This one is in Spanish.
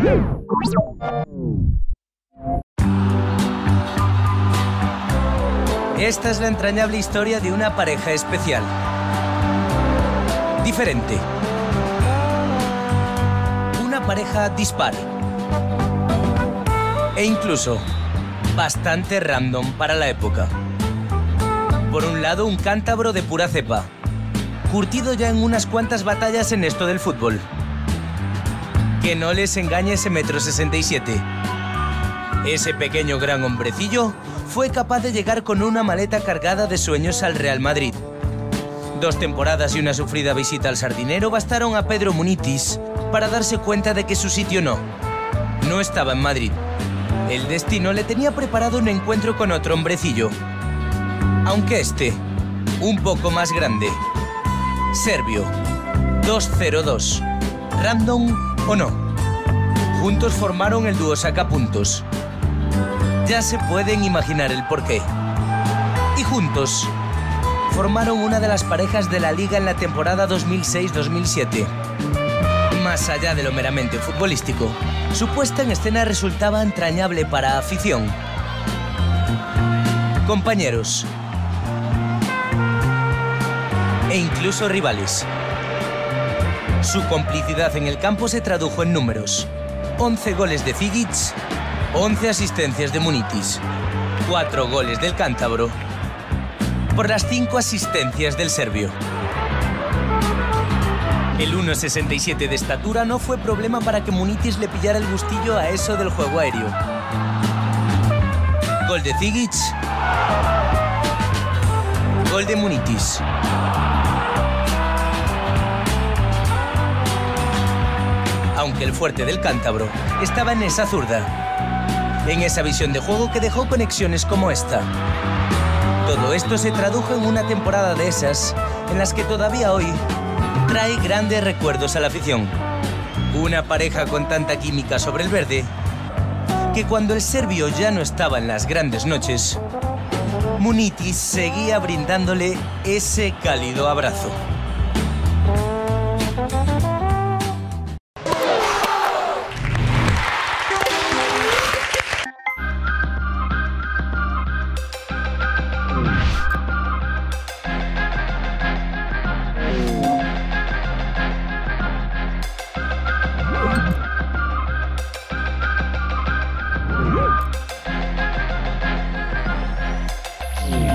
Esta es la entrañable historia de una pareja especial. Diferente. Una pareja dispar. E incluso bastante random para la época. Por un lado, un cántabro de pura cepa, curtido ya en unas cuantas batallas en esto del fútbol. Que no les engañe ese 1,67 m. Ese pequeño gran hombrecillo fue capaz de llegar con una maleta cargada de sueños al Real Madrid. 2 temporadas y una sufrida visita al Sardinero bastaron a Pedro Munitis para darse cuenta de que su sitio no estaba en Madrid. El destino le tenía preparado un encuentro con otro hombrecillo, aunque este, un poco más grande. Serbio, 202. ¿Random o no? Juntos formaron el dúo sacapuntos. Ya se pueden imaginar el porqué. Y juntos formaron una de las parejas de la Liga en la temporada 2006-2007. Más allá de lo meramente futbolístico, su puesta en escena resultaba entrañable para afición, compañeros e incluso rivales. Su complicidad en el campo se tradujo en números: 11 goles de Figic, 11 asistencias de Munitis, 4 goles del cántabro por las 5 asistencias del serbio. El 1,67 de estatura no fue problema para que Munitis le pillara el gustillo a eso del juego aéreo. Gol de Figic, gol de Munitis. Aunque el fuerte del cántabro estaba en esa zurda, en esa visión de juego que dejó conexiones como esta. Todo esto se tradujo en una temporada de esas en las que todavía hoy trae grandes recuerdos a la afición. Una pareja con tanta química sobre el verde que cuando el serbio ya no estaba en las grandes noches, Munitis seguía brindándole ese cálido abrazo.